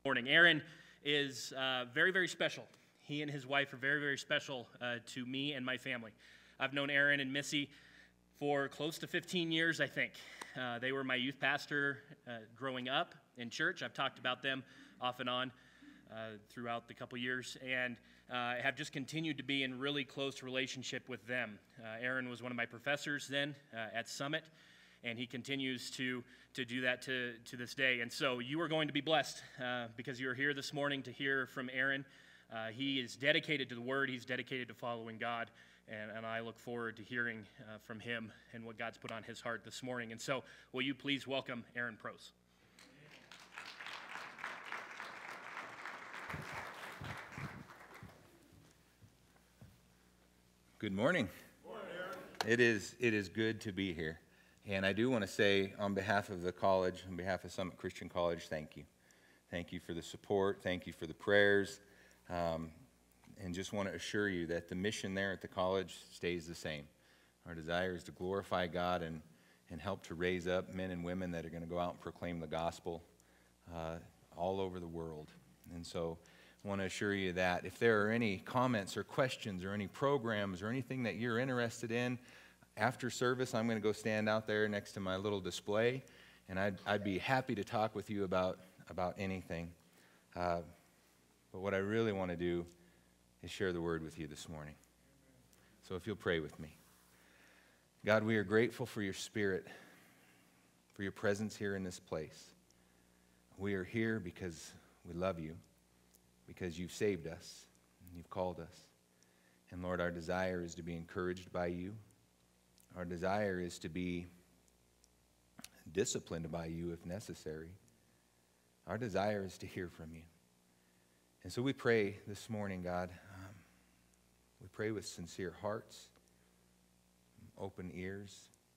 Morning. Aaron is very, very special. He and his wife are very, very special to me and my family. I've known Aaron and Missy for close to 15 years, I think. They were my youth pastor growing up in church. I've talked about them off and on throughout the couple years, and have just continued to be in really close relationship with them. Aaron was one of my professors then at Summit, and he continues to do that to this day. And so you are going to be blessed because you are here this morning to hear from Aaron. He is dedicated to the Word. He's dedicated to following God, and I look forward to hearing from him and what God's put on his heart this morning. And so will you please welcome Aaron Prose. Good morning. Good morning, Aaron. It is good to be here. And I do want to say, on behalf of the college, on behalf of Summit Christian College, thank you. Thank you for the support. Thank you for the prayers. And just want to assure you that the mission there at the college stays the same. Our desire is to glorify God and help to raise up men and women that are going to go out and proclaim the gospel all over the world. And so I want to assure you that if there are any comments or questions or any programs or anything that you're interested in, after service, I'm going to go stand out there next to my little display, and I'd be happy to talk with you about anything. But what I really want to do is share the word with you this morning. So if you'll pray with me. God, we are grateful for your Spirit, for your presence here in this place. We are here because we love you, because you've saved us, and you've called us. And Lord, our desire is to be encouraged by you. Our desire is to be disciplined by you if necessary. Our desire is to hear from you. And so we pray this morning, God. We pray with sincere hearts, open ears,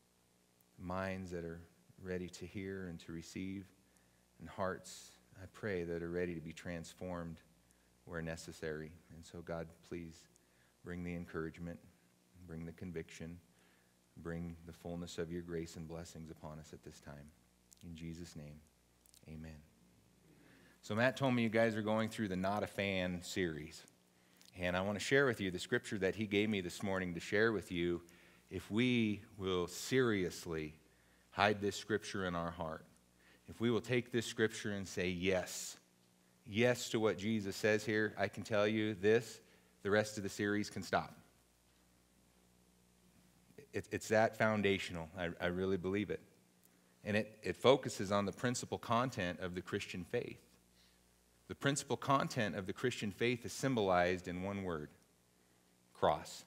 minds that are ready to hear and to receive, and hearts, I pray, that are ready to be transformed where necessary. And so, God, please bring the encouragement, bring the conviction, bring the fullness of your grace and blessings upon us at this time. In Jesus' name, amen. So Matt told me you guys are going through the Not a Fan series. And I want to share with you the scripture that he gave me this morning to share with you if we will seriously hide this scripture in our heart. If we will take this scripture and say yes to what Jesus says here, I can tell you this, the rest of the series can stop. It's that foundational. I really believe it. And it focuses on the principal content of the Christian faith. The principal content of the Christian faith is symbolized in one word: cross.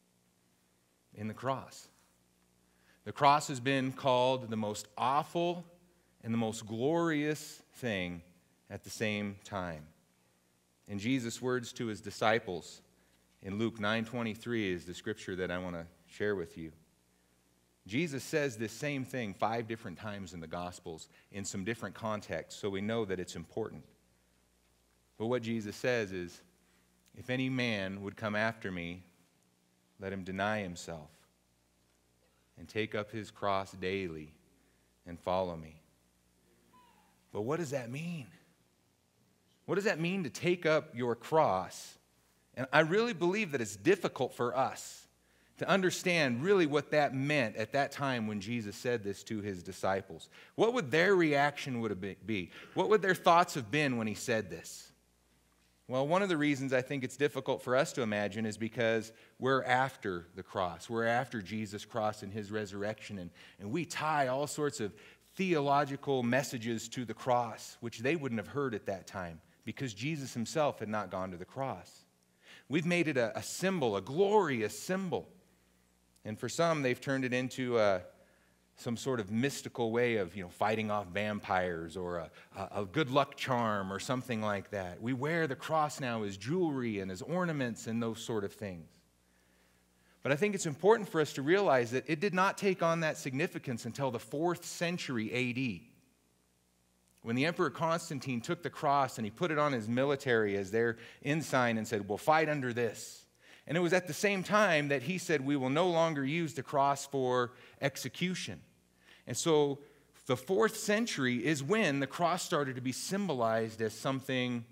In the cross. The cross has been called the most awful and the most glorious thing at the same time. And Jesus' words to his disciples in Luke 9:23 is the scripture that I want to share with you. Jesus says this same thing 5 different times in the Gospels in some different contexts, so we know that it's important. But what Jesus says is, if any man would come after me, let him deny himself and take up his cross daily and follow me. But what does that mean? What does that mean to take up your cross? And I really believe that it's difficult for us to understand really what that meant at that time when Jesus said this to his disciples. What would their reaction be? What would their thoughts have been when he said this? Well, one of the reasons I think it's difficult for us to imagine is because we're after the cross. We're after Jesus' cross and his resurrection, and we tie all sorts of theological messages to the cross, which they wouldn't have heard at that time because Jesus himself had not gone to the cross. We've made it a symbol, a glorious symbol. And for some, they've turned it into some sort of mystical way of, fighting off vampires or a good luck charm or something like that. We wear the cross now as jewelry and as ornaments and those sort of things. But I think it's important for us to realize that it did not take on that significance until the 4th century A.D., when the Emperor Constantine took the cross and he put it on his military as their ensign and said, "We'll fight under this." And it was at the same time that he said, "We will no longer use the cross for execution." And so The 4th century is when the cross started to be symbolized as something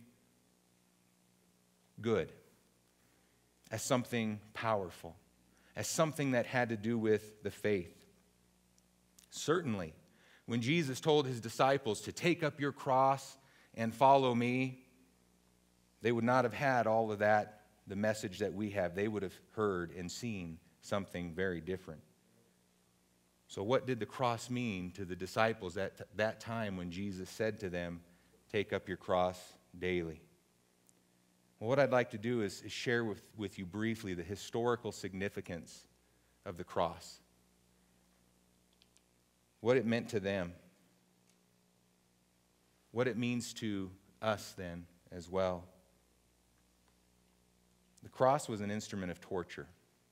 good, as something powerful, as something that had to do with the faith. Certainly, when Jesus told his disciples to take up your cross and follow me, they would not have had all of that, the message that we have. They would have heard and seen something very different. So what did the cross mean to the disciples at that time when Jesus said to them, take up your cross daily? Well, what I'd like to do is share with you briefly the historical significance of the cross, what it meant to them, what it means to us then as well. The cross was an instrument of torture.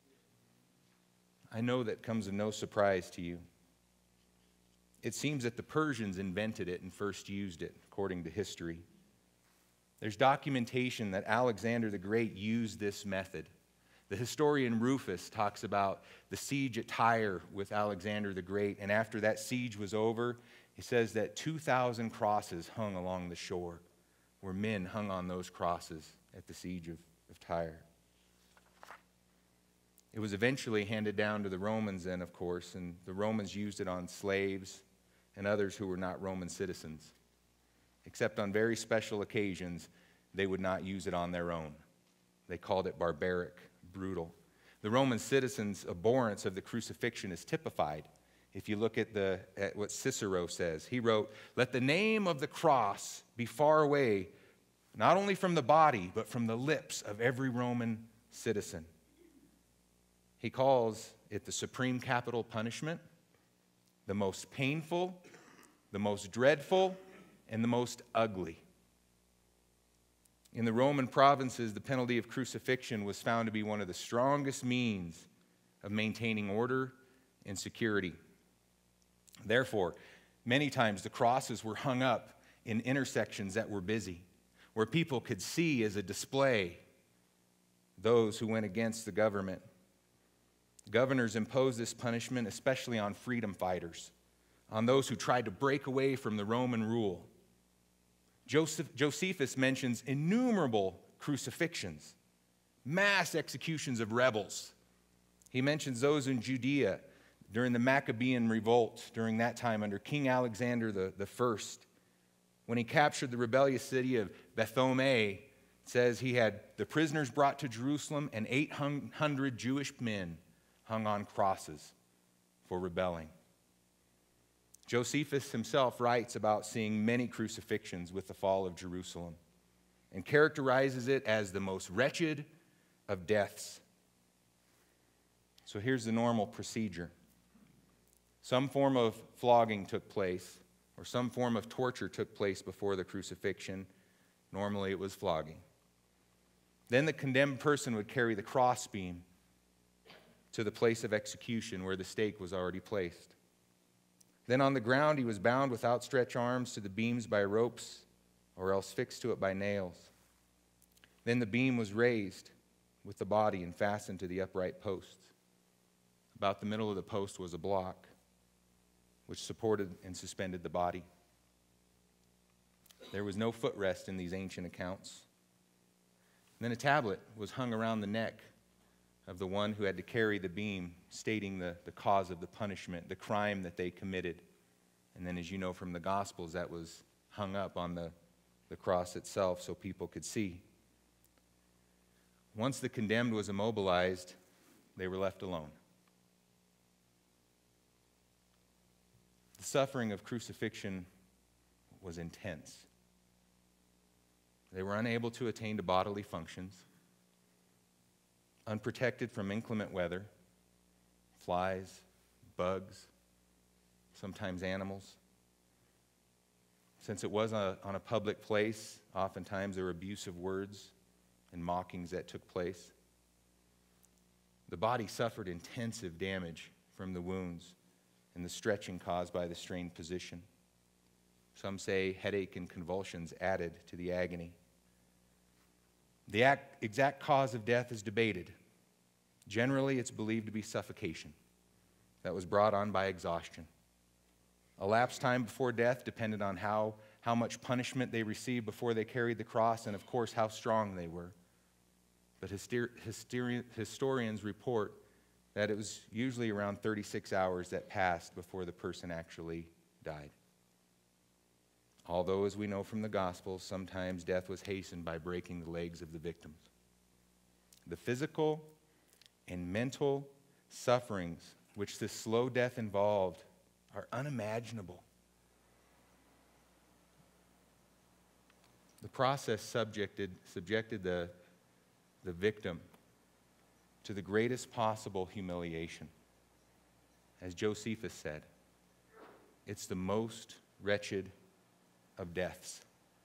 I know that comes as no surprise to you. It seems that the Persians invented it and first used it, according to history. There's documentation that Alexander the Great used this method. The historian Rufus talks about the siege at Tyre with Alexander the Great, and after that siege was over, he says that 2,000 crosses hung along the shore, where men hung on those crosses at the siege of Tyre. It was eventually handed down to the Romans then, of course, and the Romans used it on slaves and others who were not Roman citizens. Except on very special occasions, they would not use it on their own. They called it barbaric, brutal. The Roman citizens' abhorrence of the crucifixion is typified. If you look at what Cicero says, he wrote, "Let the name of the cross be far away, not only from the body, but from the lips of every Roman citizen." He calls it the supreme capital punishment, the most painful, the most dreadful, and the most ugly. In the Roman provinces, the penalty of crucifixion was found to be one of the strongest means of maintaining order and security. Therefore, many times the crosses were hung up in intersections that were busy, where people could see as a display those who went against the government. Governors imposed this punishment especially on freedom fighters, on those who tried to break away from the Roman rule. Josephus mentions innumerable crucifixions, mass executions of rebels. He mentions those in Judea during the Maccabean revolt during that time under King Alexander the First. When he captured the rebellious city of Bethome, it says he had the prisoners brought to Jerusalem and 800 Jewish men hung on crosses for rebelling. Josephus himself writes about seeing many crucifixions with the fall of Jerusalem and characterizes it as the most wretched of deaths. So here's the normal procedure. Some form of flogging took place, or some form of torture took place before the crucifixion. Normally it was flogging. Then the condemned person would carry the crossbeam to the place of execution where the stake was already placed. Then on the ground he was bound with outstretched arms to the beams by ropes, or else fixed to it by nails. Then the beam was raised with the body and fastened to the upright posts. About the middle of the post was a block which supported and suspended the body. There was no footrest in these ancient accounts. And then a tablet was hung around the neck of the one who had to carry the beam, stating the cause of the punishment, the crime that they committed. And then, as you know from the Gospels, that was hung up on the cross itself so people could see. Once the condemned was immobilized, they were left alone. The suffering of crucifixion was intense. They were unable to attain to bodily functions, unprotected from inclement weather, flies, bugs, sometimes animals. Since it was on a public place, oftentimes there were abusive words and mockings that took place. The body suffered intensive damage from the wounds and the stretching caused by the strained position. Some say headache and convulsions added to the agony. The exact cause of death is debated. Generally, it's believed to be suffocation that was brought on by exhaustion. Elapsed time before death depended on how much punishment they received before they carried the cross, and of course how strong they were. But historians report that it was usually around 36 hours that passed before the person actually died. Although, as we know from the Gospels, sometimes death was hastened by breaking the legs of the victims. The physical and mental sufferings which this slow death involved are unimaginable. The process subjected the victim to the greatest possible humiliation. As Josephus said, it's the most wretched of deaths.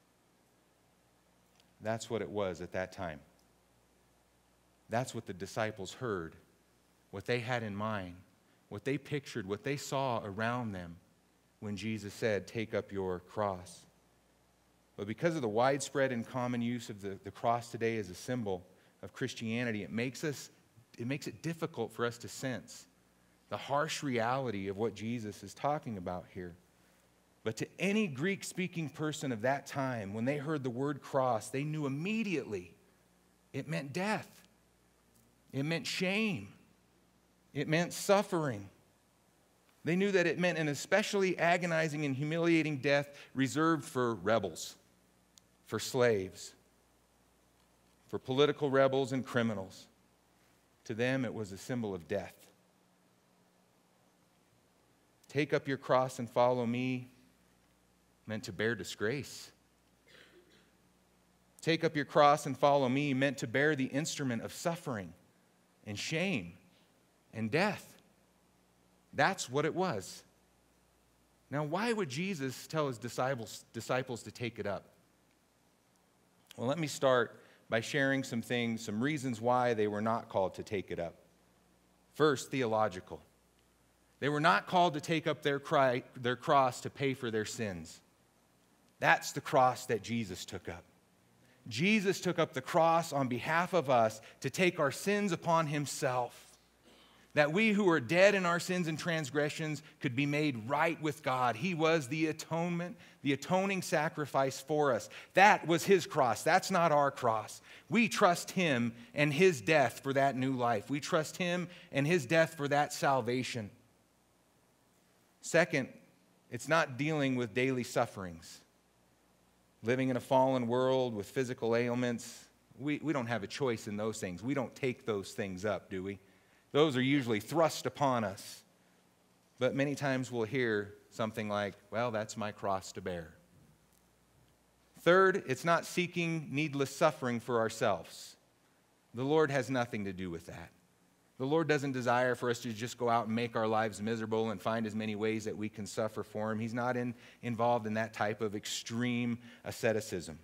That's what it was at that time. That's what the disciples heard, what they had in mind, what they pictured, what they saw around them when Jesus said, "Take up your cross." But because of the widespread and common use of the cross today as a symbol of Christianity, it makes it difficult for us to sense the harsh reality of what Jesus is talking about here. But to any Greek-speaking person of that time, when they heard the word cross, they knew immediately it meant death. It meant shame. It meant suffering. They knew that it meant an especially agonizing and humiliating death reserved for rebels, for slaves, for political rebels and criminals. To them, it was a symbol of death. Take up your cross and follow me meant to bear disgrace. Take up your cross and follow me meant to bear the instrument of suffering and shame and death. That's what it was. Now, why would Jesus tell his disciples to take it up? Well, let me start by sharing some reasons why they were not called to take it up. First, theological. They were not called to take up their cross to pay for their sins. That's the cross that Jesus took up. Jesus took up the cross on behalf of us to take our sins upon himself, that we who are dead in our sins and transgressions could be made right with God. He was the atonement, the atoning sacrifice for us. That was his cross. That's not our cross. We trust him and his death for that new life. We trust him and his death for that salvation. Second, it's not dealing with daily sufferings. Living in a fallen world with physical ailments, we don't have a choice in those things. We don't take those things up, do we? Those are usually thrust upon us. But many times we'll hear something like, well, that's my cross to bear. Third, it's not seeking needless suffering for ourselves. The Lord has nothing to do with that. The Lord doesn't desire for us to just go out and make our lives miserable and find as many ways that we can suffer for him. He's not involved in that type of extreme asceticism.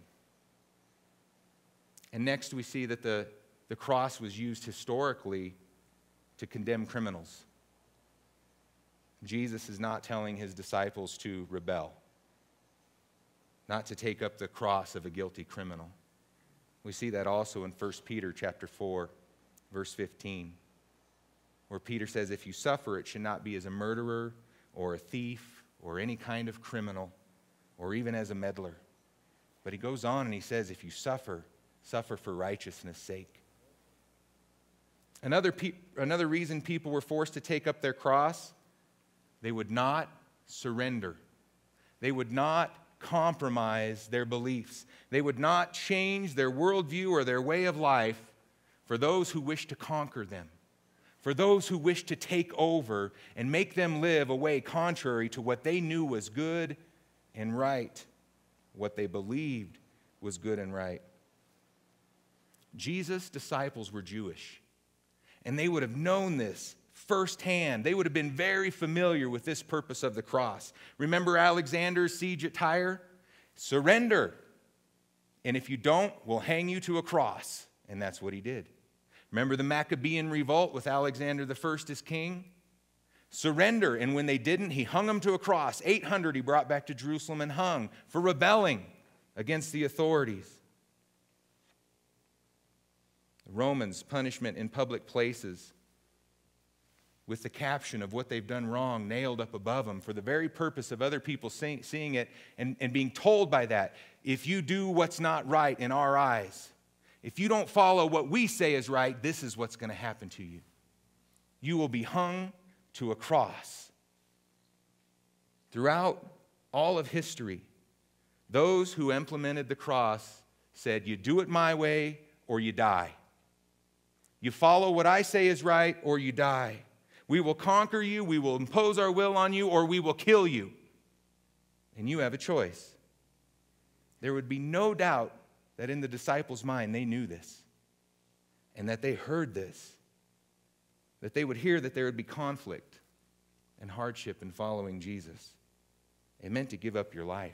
And next we see that the cross was used historically to condemn criminals. Jesus is not telling his disciples to rebel, not to take up the cross of a guilty criminal. We see that also in 1 Peter chapter 4, verse 15. Where Peter says, if you suffer, it should not be as a murderer or a thief or any kind of criminal or even as a meddler. But he goes on and he says, if you suffer, suffer for righteousness' sake. Another reason people were forced to take up their cross, they would not surrender. They would not compromise their beliefs. They would not change their worldview or their way of life for those who wish to conquer them, for those who wish to take over and make them live a way contrary to what they knew was good and right, what they believed was good and right. Jesus' disciples were Jewish, and they would have known this firsthand. They would have been very familiar with this purpose of the cross. Remember Alexander's siege at Tyre? Surrender, and if you don't, we'll hang you to a cross. And that's what he did. Remember the Maccabean revolt with Alexander I as king? Surrender, and when they didn't, he hung them to a cross. 800 he brought back to Jerusalem and hung for rebelling against the authorities. The Romans' punishment in public places with the caption of what they've done wrong nailed up above them for the very purpose of other people seeing it and being told by that, if you do what's not right in our eyes, if you don't follow what we say is right, this is what's going to happen to you. You will be hung to a cross. Throughout all of history, those who implemented the cross said, you do it my way or you die. You follow what I say is right or you die. We will conquer you, we will impose our will on you, or we will kill you. And you have a choice. There would be no doubt that in the disciples' mind they knew this and that they heard this, that they would hear that there would be conflict and hardship in following Jesus. It meant to give up your life,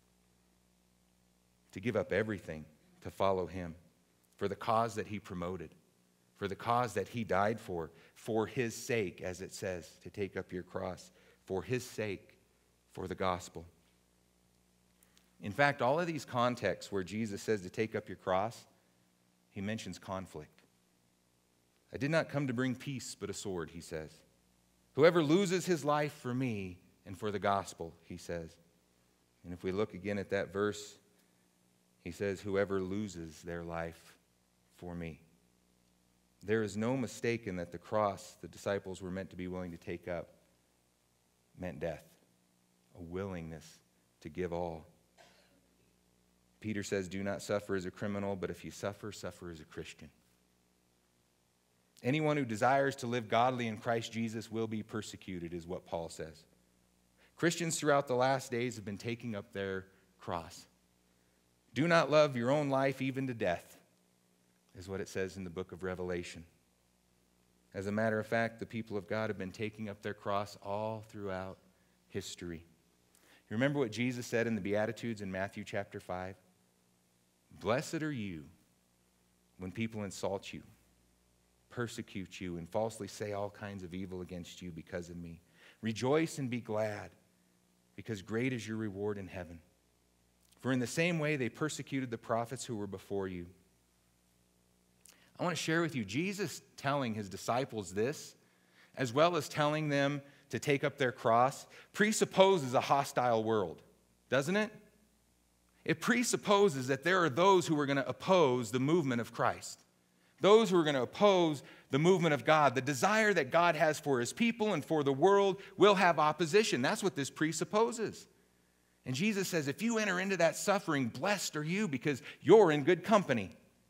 to give up everything to follow him for the cause that he promoted, for the cause that he died for his sake, as it says, to take up your cross, for his sake, for the gospel. In fact, all of these contexts where Jesus says to take up your cross, he mentions conflict. I did not come to bring peace, but a sword, he says. Whoever loses his life for me and for the gospel, he says. And if we look again at that verse, he says, whoever loses their life for me. There is no mistake in that the cross the disciples were meant to be willing to take up meant death, a willingness to give all. Peter says, do not suffer as a criminal, but if you suffer, suffer as a Christian. Anyone who desires to live godly in Christ Jesus will be persecuted, is what Paul says. Christians throughout the last days have been taking up their cross. Do not love your own life even to death, is what it says in the book of Revelation. As a matter of fact, the people of God have been taking up their cross all throughout history. You remember what Jesus said in the Beatitudes in Matthew chapter 5? Blessed are you when people insult you, persecute you, and falsely say all kinds of evil against you because of me. Rejoice and be glad, because great is your reward in heaven. For in the same way they persecuted the prophets who were before you. I want to share with you, Jesus telling his disciples this, as well as telling them to take up their cross, presupposes a hostile world, doesn't it? It presupposes that there are those who are going to oppose the movement of Christ. Those who are going to oppose the movement of God. The desire that God has for his people and for the world will have opposition. That's what this presupposes. And Jesus says, if you enter into that suffering, blessed are you, because you're in good company.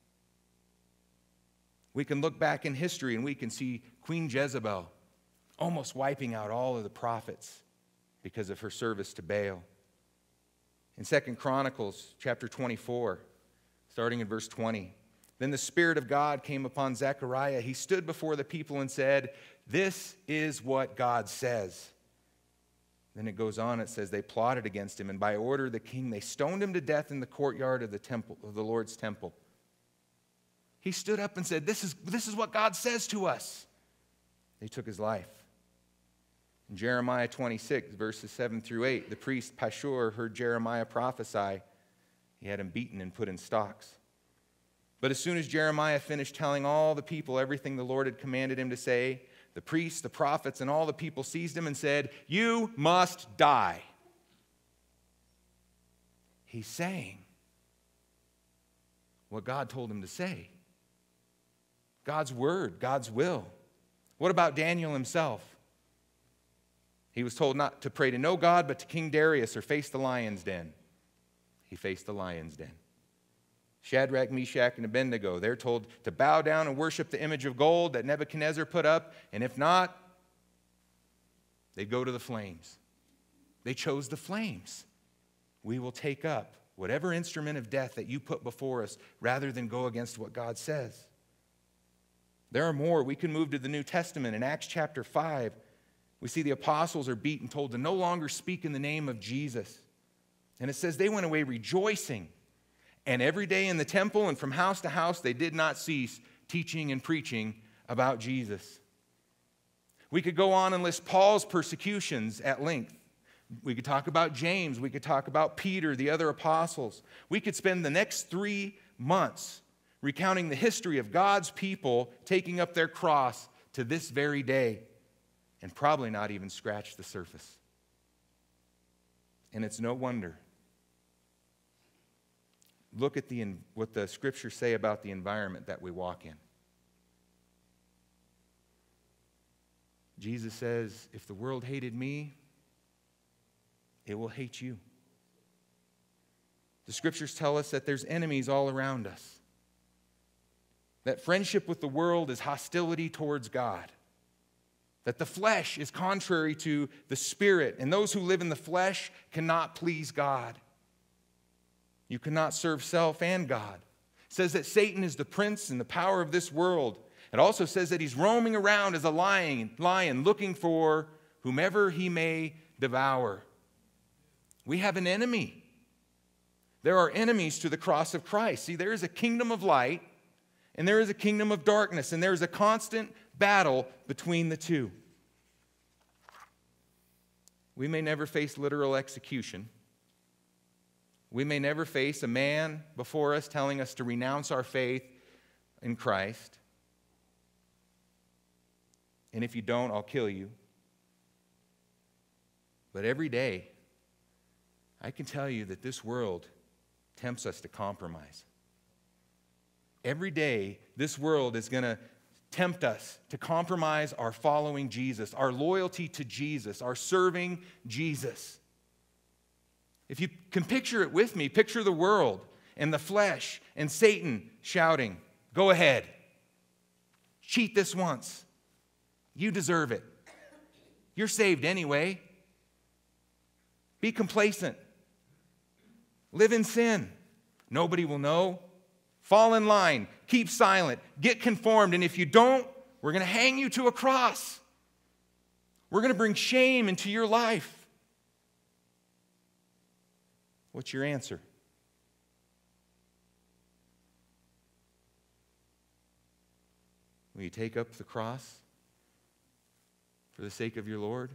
We can look back in history and we can see Queen Jezebel almost wiping out all of the prophets because of her service to Baal. In 2 Chronicles chapter 24, starting in verse 20, then the Spirit of God came upon Zechariah. He stood before the people and said, this is what God says. Then it goes on, it says, they plotted against him, and by order of the king, they stoned him to death in the courtyard of the temple, of the Lord's temple. He stood up and said, this is what God says to us. They took his life. In Jeremiah 26, verses 7 through 8, the priest Pashur heard Jeremiah prophesy. He had him beaten and put in stocks. But as soon as Jeremiah finished telling all the people everything the Lord had commanded him to say, the priests, the prophets, and all the people seized him and said, you must die. He's saying what God told him to say. God's word, God's will. What about Daniel himself? He was told not to pray to no God, but to King Darius or face the lion's den. He faced the lion's den. Shadrach, Meshach, and Abednego, they're told to bow down and worship the image of gold that Nebuchadnezzar put up, and if not, they'd go to the flames. They chose the flames. We will take up whatever instrument of death that you put before us rather than go against what God says. There are more. We can move to the New Testament. In Acts chapter 5, we see the apostles are beaten, told to no longer speak in the name of Jesus. And it says they went away rejoicing. And every day in the temple and from house to house, they did not cease teaching and preaching about Jesus. We could go on and list Paul's persecutions at length. We could talk about James. We could talk about Peter, the other apostles. We could spend the next 3 months recounting the history of God's people taking up their cross to this very day. and probably not even scratched the surface. And it's no wonder. Look at what the scriptures say about the environment that we walk in. Jesus says, if the world hated me, it will hate you. The scriptures tell us that there's enemies all around us. That friendship with the world is hostility towards God. That the flesh is contrary to the Spirit, and those who live in the flesh cannot please God. You cannot serve self and God. It says that Satan is the prince and the power of this world. It also says that he's roaming around as a lion looking for whomever he may devour. We have an enemy. There are enemies to the cross of Christ. See, there is a kingdom of light and there is a kingdom of darkness, and there is a constant battle between the two. We may never face literal execution. We may never face a man before us telling us to renounce our faith in Christ. And if you don't, I'll kill you. But every day, I can tell you that this world tempts us to compromise. Every day, this world is going to tempt us to compromise our following Jesus, our loyalty to Jesus, our serving Jesus. If you can picture it with me, picture the world and the flesh and Satan shouting, "Go ahead. Cheat this once. You deserve it. You're saved anyway. Be complacent. Live in sin. Nobody will know. Fall in line. Keep silent. Get conformed. And if you don't, we're going to hang you to a cross. We're going to bring shame into your life." What's your answer? Will you take up the cross for the sake of your Lord?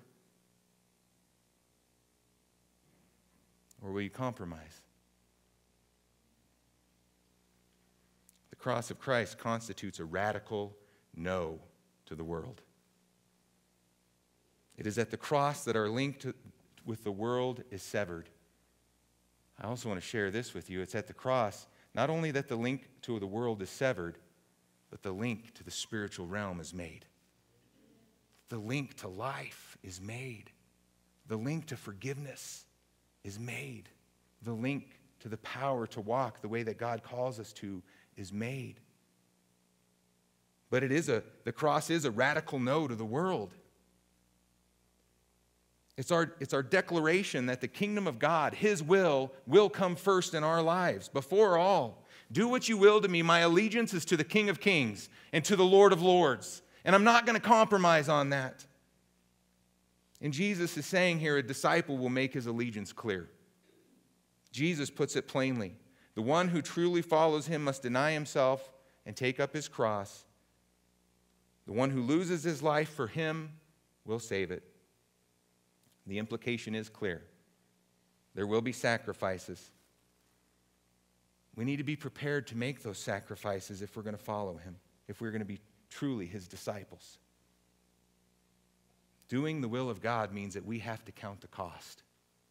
Or will you compromise? The cross of Christ constitutes a radical no to the world. It is at the cross that our link with the world is severed. I also want to share this with you. It's at the cross, not only that the link to the world is severed, but the link to the spiritual realm is made. The link to life is made. The link to forgiveness is made. The link to the power to walk the way that God calls us to is made. But the cross is a radical no to the world. It's our declaration that the kingdom of God, His will come first in our lives, before all. Do what you will to me. My allegiance is to the King of Kings and to the Lord of Lords. And I'm not going to compromise on that. And Jesus is saying here, a disciple will make his allegiance clear. Jesus puts it plainly. The one who truly follows Him must deny himself and take up his cross. The one who loses his life for Him will save it. The implication is clear. There will be sacrifices. We need to be prepared to make those sacrifices if we're going to follow Him, if we're going to be truly His disciples. Doing the will of God means that we have to count the cost.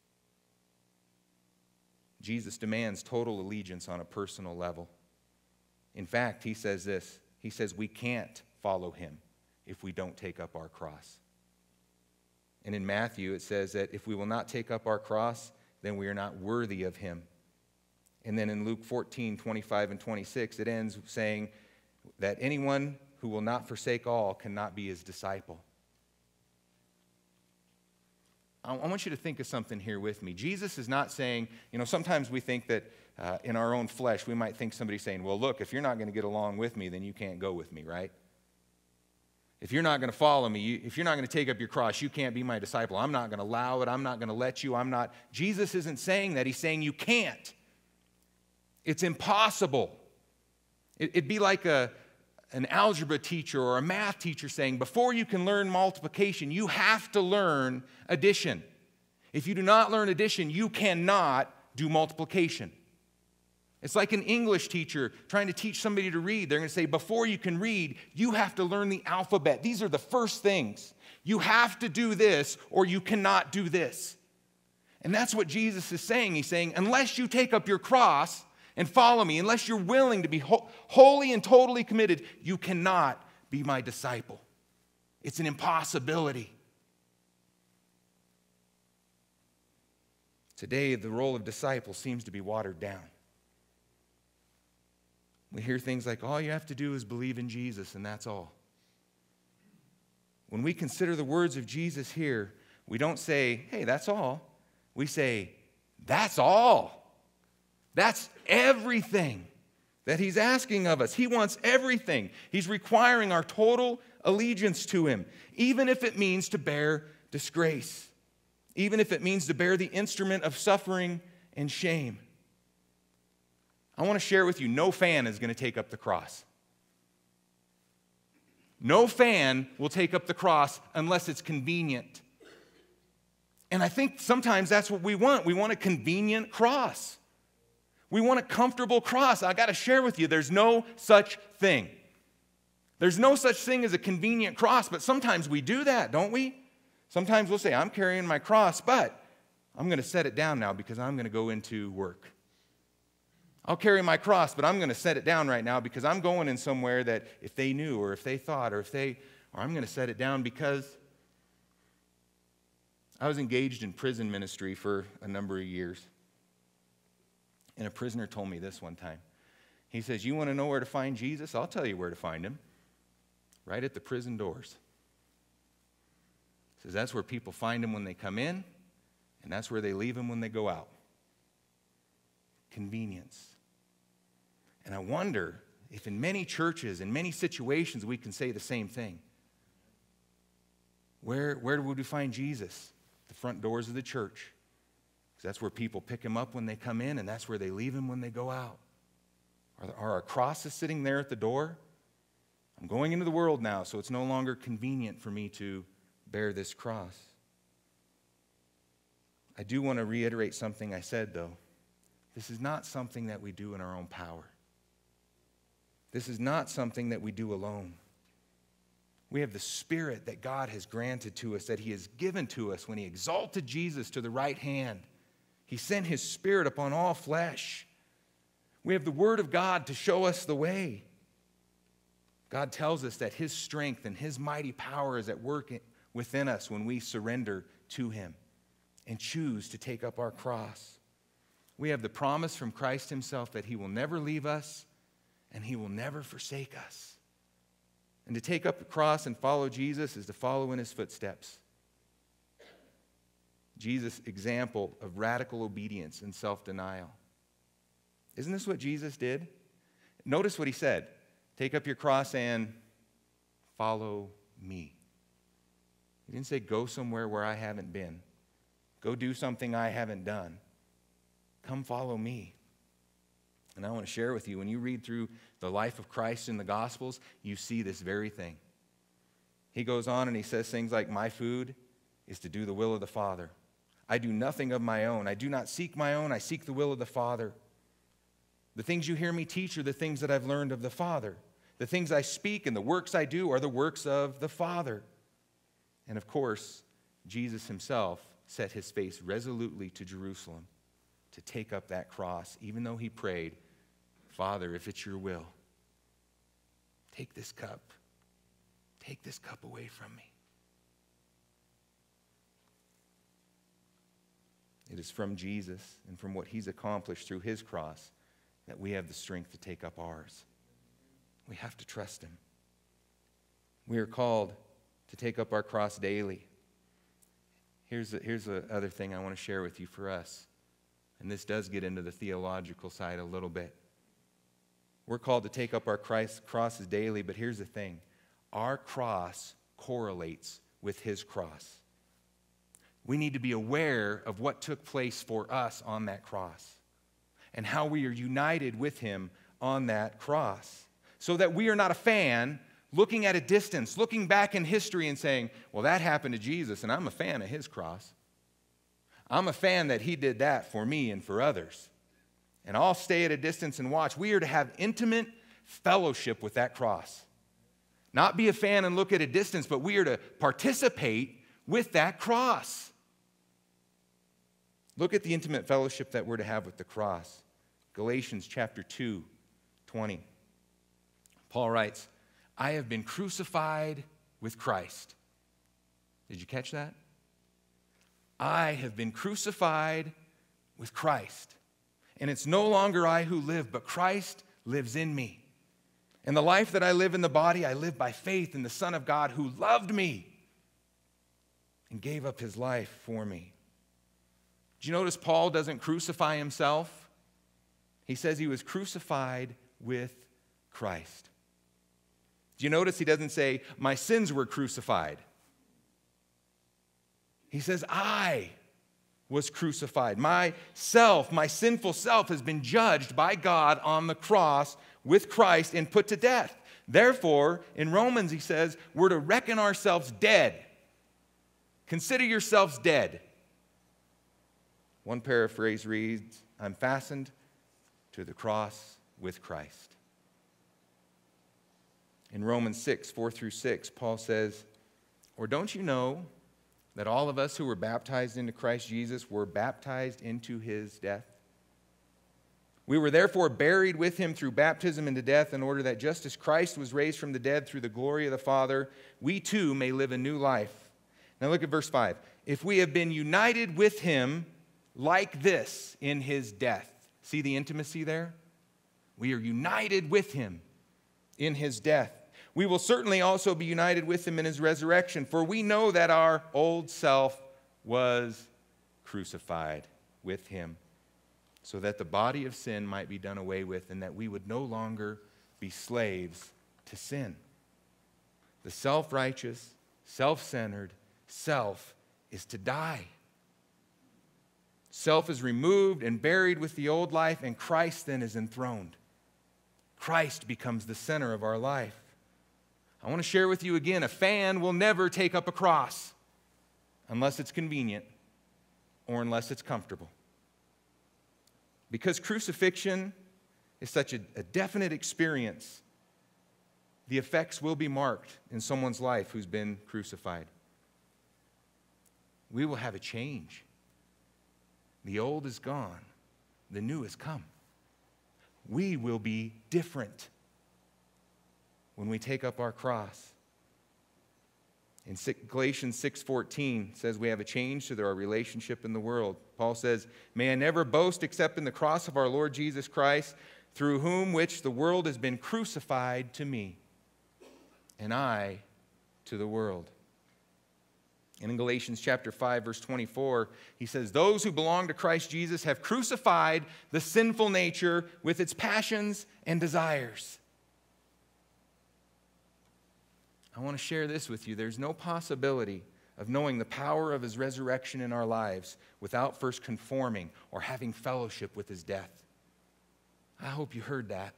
Jesus demands total allegiance on a personal level. In fact, He says this. He says we can't follow Him if we don't take up our cross. And in Matthew, it says that if we will not take up our cross, then we are not worthy of Him. And then in Luke 14:25 and 26, it ends saying that anyone who will not forsake all cannot be His disciple. I want you to think of something here with me. Jesus is not saying, sometimes we think that in our own flesh, we might think somebody saying, well, look, if you're not going to get along with me, then you can't go with me, right? If you're not going to follow me, if you're not going to take up your cross, you can't be my disciple. I'm not going to allow it. I'm not going to let you. Jesus isn't saying that. He's saying you can't. It's impossible. It'd be like an algebra teacher or a math teacher saying, before you can learn multiplication, you have to learn addition. If you do not learn addition, you cannot do multiplication. It's like an English teacher trying to teach somebody to read. They're going to say, before you can read, you have to learn the alphabet. These are the first things. You have to do this or you cannot do this. And that's what Jesus is saying. He's saying, unless you take up your cross and follow me, unless you're willing to be wholly and totally committed, you cannot be my disciple. It's an impossibility. Today, the role of disciple seems to be watered down. We hear things like, all you have to do is believe in Jesus, and that's all. When we consider the words of Jesus here, we don't say, hey, that's all. We say, that's all. That's everything that he's asking of us. He wants everything. He's requiring our total allegiance to him, even if it means to bear disgrace, even if it means to bear the instrument of suffering and shame. I want to share with you, no fan is going to take up the cross. No fan will take up the cross unless it's convenient. And I think sometimes that's what we want. We want a convenient cross. We want a comfortable cross. I got to share with you, there's no such thing. There's no such thing as a convenient cross, but sometimes we do that, don't we? Sometimes we'll say, I'm carrying my cross, but I'm going to set it down now because I'm going to go into work. I'll carry my cross, but I'm going to set it down right now because I'm going in somewhere that if they knew or if they thought or I'm going to set it down because I was engaged in prison ministry for a number of years. And a prisoner told me this one time. He says, you want to know where to find Jesus? I'll tell you where to find him. Right at the prison doors. He says, that's where people find him when they come in, and that's where they leave him when they go out. Convenience. And I wonder if in many churches, in many situations, we can say the same thing. Where would we find Jesus? The front doors of the church. Because that's where people pick him up when they come in, and that's where they leave him when they go out. Are our crosses sitting there at the door? I'm going into the world now, so it's no longer convenient for me to bear this cross. I do want to reiterate something I said, though. This is not something that we do in our own power. This is not something that we do alone. We have the Spirit that God has granted to us, that he has given to us when he exalted Jesus to the right hand. He sent his Spirit upon all flesh. We have the Word of God to show us the way. God tells us that his strength and his mighty power is at work within us when we surrender to him and choose to take up our cross. We have the promise from Christ himself that he will never leave us and he will never forsake us. And to take up the cross and follow Jesus is to follow in his footsteps. Jesus' example of radical obedience and self-denial. Isn't this what Jesus did? Notice what he said. Take up your cross and follow me. He didn't say go somewhere where I haven't been. Go do something I haven't done. Come follow me. And I want to share with you, when you read through the life of Christ in the Gospels, you see this very thing. He goes on and he says things like, my food is to do the will of the Father. I do nothing of my own. I do not seek my own. I seek the will of the Father. The things you hear me teach are the things that I've learned of the Father. The things I speak and the works I do are the works of the Father. And of course, Jesus himself set his face resolutely to Jerusalem to take up that cross, even though he prayed, Father, if it's your will, take this cup. Take this cup away from me. It is from Jesus and from what he's accomplished through his cross that we have the strength to take up ours. We have to trust him. We are called to take up our cross daily. Here's the other thing I want to share with you for us. And this does get into the theological side a little bit. We're called to take up our crosses daily, but here's the thing. Our cross correlates with his cross. We need to be aware of what took place for us on that cross and how we are united with him on that cross, so that we are not a fan looking at a distance, looking back in history and saying, well, that happened to Jesus, and I'm a fan of his cross. I'm a fan that he did that for me and for others. And I'll stay at a distance and watch. We are to have intimate fellowship with that cross. Not be a fan and look at a distance, but we are to participate with that cross. Look at the intimate fellowship that we're to have with the cross. Galatians chapter 2, 20. Paul writes, I have been crucified with Christ. Did you catch that? I have been crucified with Christ. And it's no longer I who live, but Christ lives in me. And the life that I live in the body, I live by faith in the Son of God who loved me and gave up his life for me. Do you notice Paul doesn't crucify himself? He says he was crucified with Christ. Do you notice he doesn't say, my sins were crucified? He says, I was crucified. My sinful self has been judged by God on the cross with Christ and put to death. Therefore, in Romans he says, we're to reckon ourselves dead. Consider yourselves dead. One paraphrase reads, I'm fastened to the cross with Christ. In Romans 6, 4 through 6, Paul says, or don't you know that all of us who were baptized into Christ Jesus were baptized into his death? We were therefore buried with him through baptism into death, in order that just as Christ was raised from the dead through the glory of the Father, we too may live a new life. Now look at verse 5. If we have been united with him like this in his death. See the intimacy there? We are united with him in his death. We will certainly also be united with him in his resurrection, for we know that our old self was crucified with him, so that the body of sin might be done away with, and that we would no longer be slaves to sin. The self-righteous, self-centered self is to die. Self is removed and buried with the old life, and Christ then is enthroned. Christ becomes the center of our life. I want to share with you again, a fan will never take up a cross unless it's convenient or unless it's comfortable. Because crucifixion is such a definite experience, the effects will be marked in someone's life who's been crucified. We will have a change. The old is gone. The new has come. We will be different when we take up our cross. In Galatians 6:14 says we have a change to our relationship in the world. Paul says, may I never boast except in the cross of our Lord Jesus Christ, through whom which the world has been crucified to me, and I to the world. And in Galatians chapter 5, verse 24, he says, those who belong to Christ Jesus have crucified the sinful nature with its passions and desires. I want to share this with you. There's no possibility of knowing the power of his resurrection in our lives without first conforming or having fellowship with his death. I hope you heard that.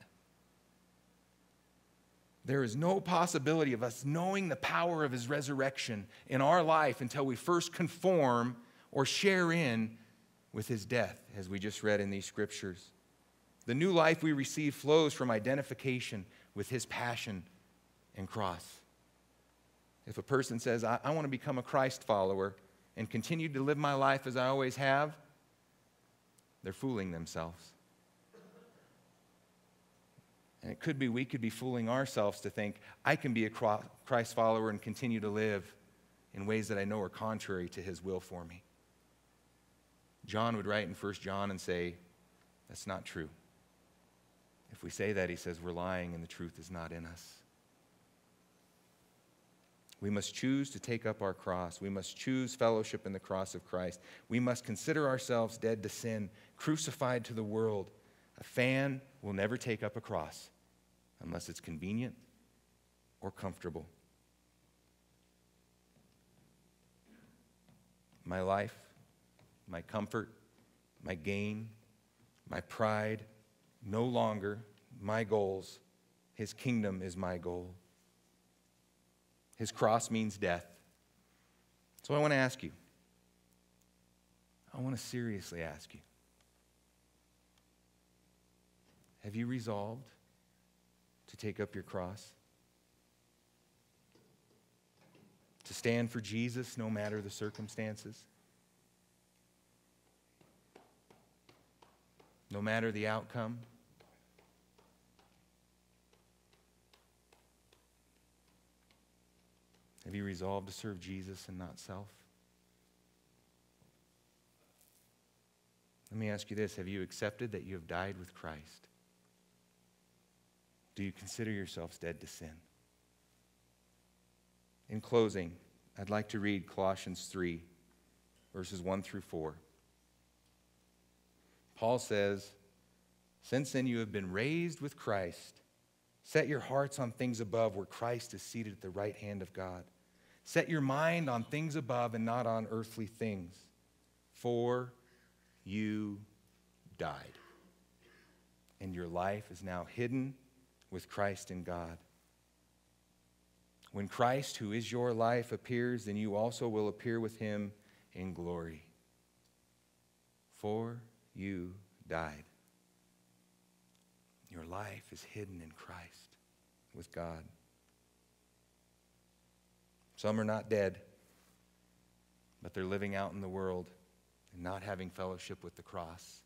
There is no possibility of us knowing the power of his resurrection in our life until we first conform or share in with his death, as we just read in these scriptures. The new life we receive flows from identification with his passion and cross. If a person says, I want to become a Christ follower and continue to live my life as I always have, they're fooling themselves. And it could be we could be fooling ourselves to think, I can be a Christ follower and continue to live in ways that I know are contrary to his will for me. John would write in 1 John and say, that's not true. If we say that, he says, we're lying and the truth is not in us. We must choose to take up our cross. We must choose fellowship in the cross of Christ. We must consider ourselves dead to sin, crucified to the world. A fan will never take up a cross unless it's convenient or comfortable. My life, my comfort, my gain, my pride, no longer my goals. His kingdom is my goal. His cross means death. So I want to ask you. I want to seriously ask you. Have you resolved to take up your cross? To stand for Jesus no matter the circumstances? No matter the outcome? Have you resolved to serve Jesus and not self? Let me ask you this. Have you accepted that you have died with Christ? Do you consider yourselves dead to sin? In closing, I'd like to read Colossians 3, verses 1 through 4. Paul says, "Since then you have been raised with Christ. Set your hearts on things above where Christ is seated at the right hand of God. Set your mind on things above and not on earthly things. For you died, and your life is now hidden with Christ in God. When Christ, who is your life, appears, then you also will appear with him in glory. For you died. Your life is hidden in Christ with God." Some are not dead, but they're living out in the world and not having fellowship with the cross.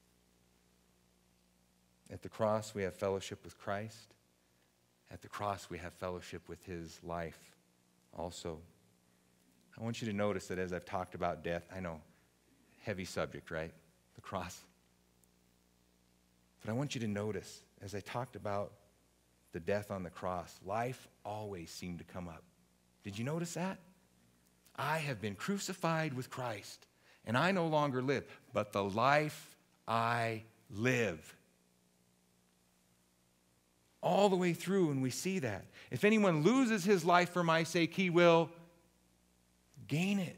At the cross, we have fellowship with Christ. At the cross, we have fellowship with his life also. I want you to notice that as I've talked about death, I know, heavy subject, right? The cross. But I want you to notice, as I talked about the death on the cross, life always seemed to come up. Did you notice that? I have been crucified with Christ, and I no longer live, but the life I live. All the way through, and we see that. If anyone loses his life for my sake, he will gain it.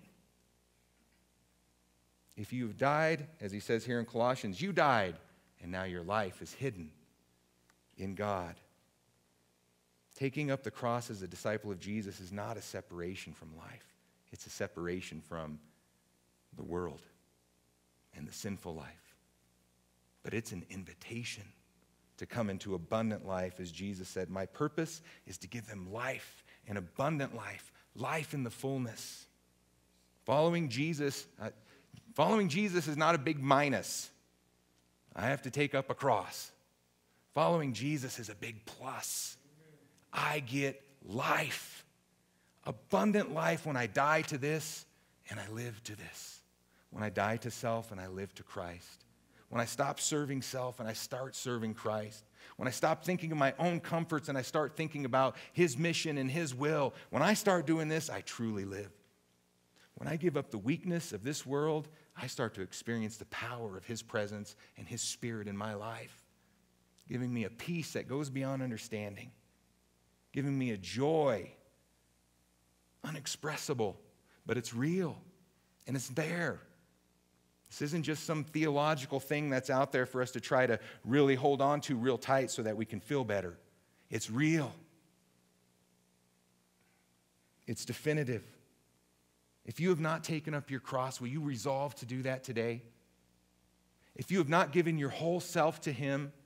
If you have died, as he says here in Colossians, you died, and now your life is hidden in God. Taking up the cross as a disciple of Jesus is not a separation from life. It's a separation from the world and the sinful life. But it's an invitation to come into abundant life, as Jesus said, "My purpose is to give them life, an abundant life, life in the fullness." Following Jesus is not a big minus. I have to take up a cross. Following Jesus is a big plus. I get life, abundant life when I die to this and I live to this. When I die to self and I live to Christ. When I stop serving self and I start serving Christ. When I stop thinking of my own comforts and I start thinking about his mission and his will. When I start doing this, I truly live. When I give up the weakness of this world, I start to experience the power of his presence and his spirit in my life, giving me a peace that goes beyond understanding, giving me a joy, unexpressible, but it's real, and it's there. This isn't just some theological thing that's out there for us to try to really hold on to real tight so that we can feel better. It's real. It's definitive. If you have not taken up your cross, will you resolve to do that today? If you have not given your whole self to him,